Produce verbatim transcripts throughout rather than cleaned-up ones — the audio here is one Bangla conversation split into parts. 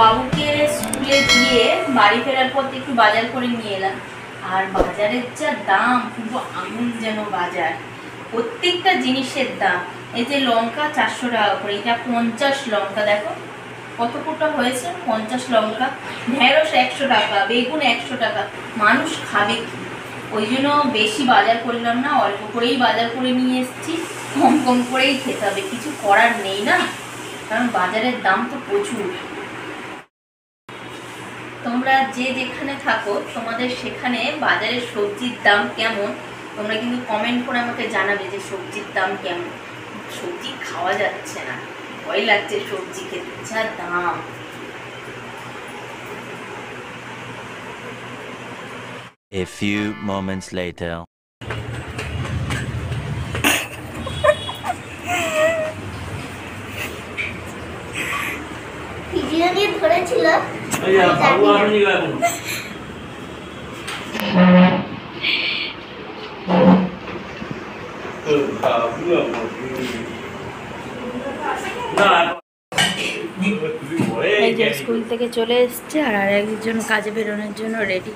বাবুকে স্কুলে দিয়ে বাড়ি ফেরার পর একটু বাজার করে নিয়ে এলাম। আর বাজারের যা দাম, পুরো আগুন যেন বাজার, প্রত্যেকটা জিনিসের দাম। এই যে লঙ্কা চারশো টাকা করে, এটা পঞ্চাশ লঙ্কা, দেখো কত কোটা হয়েছে, পঞ্চাশ লঙ্কা। ঢেঁড়স একশো টাকা, বেগুন একশো টাকা, মানুষ খাবে কি? ওই জন্য বেশি বাজার করলাম না, অল্প করেই বাজার করে নিয়ে এসেছি। কম কম করেই খেতে হবে, কিছু করার নেই না, কারণ বাজারের দাম তো প্রচুর। তোমরা যে যেখানে থাকো তোমাদের সেখানে বাজারের সবজির দাম কেমন, তোমরা কিন্তু কমেন্ট করে আমাকে জানাবে যে সবজির দাম কেমন। সবজি খাওয়া যাচ্ছে না, ভয় লাগছে সবজি খেতে, যা দাম। A few moments later. Video দিয়ে ধরেছিল স্কুল থেকে চলে এসছে আর আর একজন কাজে বেরোনোর জন্য রেডি।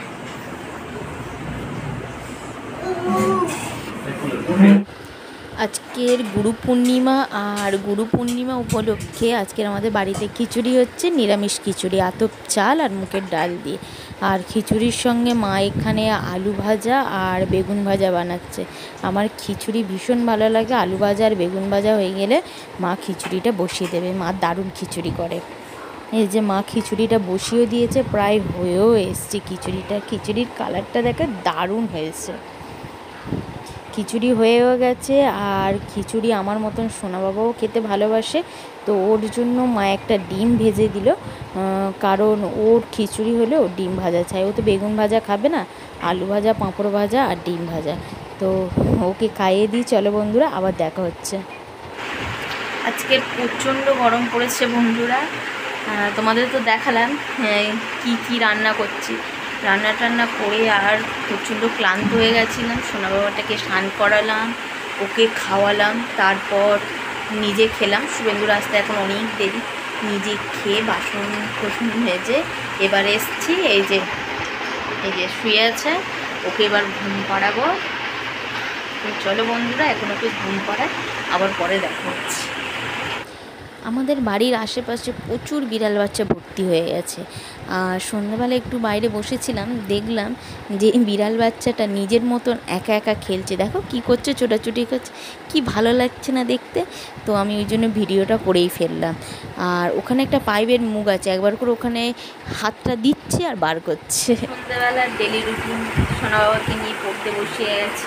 আজকের গুরু পূর্ণিমা, আর গুরু পূর্ণিমা উপলক্ষে আজকের আমাদের বাড়িতে খিচুড়ি হচ্ছে, নিরামিষ খিচুড়ি, আতপ চাল আর মুগের ডাল দিয়ে। আর খিচুড়ির সঙ্গে মা এখানে আলু ভাজা আর বেগুন ভাজা বানাচ্ছে। আমার খিচুড়ি ভীষণ ভালো লাগে, আলু ভাজা আর বেগুন ভাজা হয়ে গেলে মা খিচুড়িটা বসিয়ে দেবে। মা দারুণ খিচুড়ি করে। এই যে মা খিচুড়িটা বসিয়েও দিয়েছে, প্রায় হয়েও এসছে খিচুড়িটা। খিচুড়ির কালারটা দেখে দারুণ হয়েছে। খিচুড়ি হয়েও গেছে, আর খিচুড়ি আমার মতন সোনা বাবাও খেতে ভালোবাসে, তো ওর জন্য মা একটা ডিম ভেজে দিল, কারণ ওর খিচুড়ি হলে ও ডিম ভাজা চাই। ও তো বেগুন ভাজা খাবে না, আলু ভাজা, পাঁপড় ভাজা আর ডিম ভাজা। তো ওকে খাইয়ে দিই। চলো বন্ধুরা, আবার দেখা হচ্ছে। আজকের প্রচণ্ড গরম পড়েছে বন্ধুরা, তোমাদের তো দেখালাম কি কি রান্না করছি। রান্না টান্না করে আর প্রচণ্ড ক্লান্ত হয়ে গেছিলাম। সোনা বাবাটাকে স্নান করালাম, ওকে খাওয়ালাম, তারপর নিজে খেলাম। শুভেন্দুর আসতে এখন অনেক দেরি। নিজে খেয়ে বাসন কোসন মেজে এবার এসছি। এই যে এই যে শুয়ে আছে, ওকে এবার ঘুম পাড়াবো। চলো বন্ধুরা, এখন ওকে ঘুম পাড়ায়, আবার পরে দেখা হচ্ছে। আমাদের বাড়ির আশেপাশে প্রচুর বিড়াল বাচ্চা ভর্তি হয়ে গেছে। আর সন্ধ্যাবেলা একটু বাইরে বসেছিলাম, দেখলাম যে বিড়াল বাচ্চাটা নিজের মতন একা একা খেলছে। দেখো কি করছে, ছোটাছুটি করছে, কি ভালো লাগছে না দেখতে। তো আমি ওই জন্য ভিডিওটা করেই ফেললাম। আর ওখানে একটা পাইপের মুখ আছে, একবার করে ওখানে হাতটা দিচ্ছে আর বার করছে। সন্ধ্যাবেলার ডেলি রুটিন, সোনা বাবাকে নিয়ে পড়তে বসিয়ে গেছি,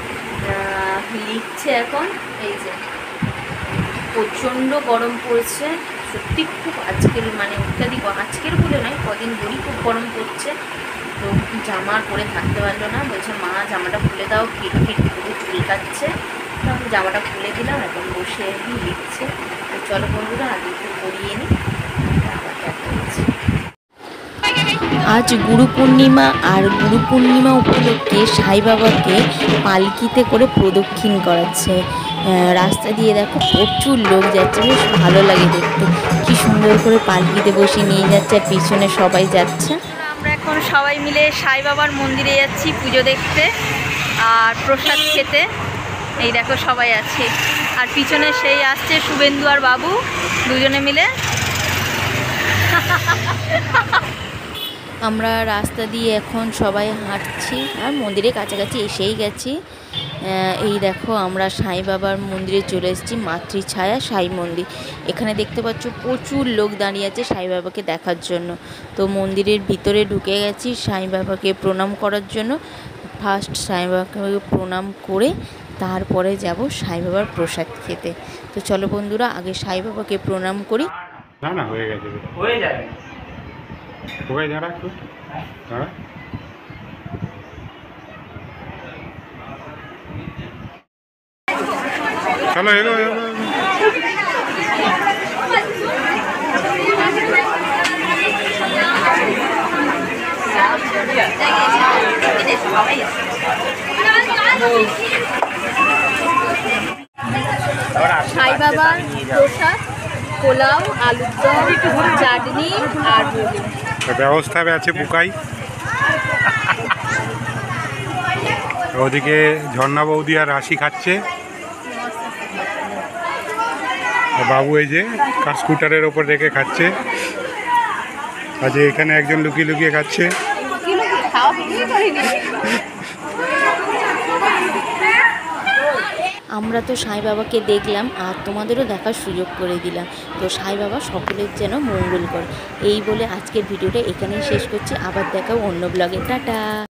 লিখছে এখন। এই যে প্রচণ্ড গরম পড়ছে সত্যি, খুব আজকের মানে অত্যাধিক, আজকের বলে নয় কদিন ধরেই খুব গরম পড়ছে। তো জামা পরে থাকতে পারলো না, বলছে মা জামাটা খুলে দাও, ফিট ফিট পুরো চুলকাচ্ছে। তো আমি জামাটা খুলে দিলাম, এখন বসে লিখছে। তো চলো বন্ধুরা, আগে একটু পরিয়ে নিই, আবার দেখা হচ্ছে। আজ গুরু পূর্ণিমা, আর গুরু পূর্ণিমা উপলক্ষে সাই বাবাকে পালকিতে করে প্রদক্ষিণ করাচ্ছে। রাস্তা দিয়ে দেখো প্রচুর লোক যাচ্ছে, বেশ ভালো লাগে দেখতে, কি সুন্দর করে পালকিতে বসে নিয়ে যাচ্ছে, আর পিছনে সবাই যাচ্ছে। আমরা এখন সবাই মিলে সাই বাবার মন্দিরে যাচ্ছি পুজো দেখতে আর প্রসাদ খেতে। এই দেখো সবাই আছে, আর পিছনে সেই আসছে শুভেন্দু আর বাবু দুজনে মিলে। আমরা রাস্তা দিয়ে এখন সবাই হাঁটছি, আর মন্দিরের কাছাকাছি এসেই গেছি। এই দেখো আমরা সাই বাবার মন্দিরে চলে এসেছি, মাতৃছায়া সাই মন্দির। এখানে দেখতে পাচ্ছ প্রচুর লোক দাঁড়িয়ে আছে সাই বাবাকে দেখার জন্য। তো মন্দিরের ভিতরে ঢুকে গেছি সাই বাবাকে প্রণাম করার জন্য। ফার্স্ট সাই বাবাকে প্রণাম করে তারপরে যাব সাই বাবার প্রসাদ খেতে। তো চলো বন্ধুরা, আগে সাই বাবাকে প্রণাম করি। না না হয়ে গেছে, হয়ে যাবে। ওকে দাঁড়া একটু, দাঁড়া। চলো এলো এলো। সাই বাবার প্রসাদ পোলাও, আলুর দম, চাটনি আর ব্যবস্থা আছে বুকাই। ওদিকে ঝর্ণা বৌদি আর রাশি খাচ্ছে, বাবু এই যে কার স্কুটারের ওপর রেখে খাচ্ছে। আজ এখানে একজন লুকিয়ে লুকিয়ে খাচ্ছে। আমরা তো সাই বাবাকে দেখলাম আর তোমাদেরও দেখার সুযোগ করে দিলাম। তো সাই বাবা সকলের যেন মঙ্গল করে, এই বলে আজকের ভিডিওটা এখানেই শেষ করছি। আবার দেখাও অন্য ব্লগে। টাটা।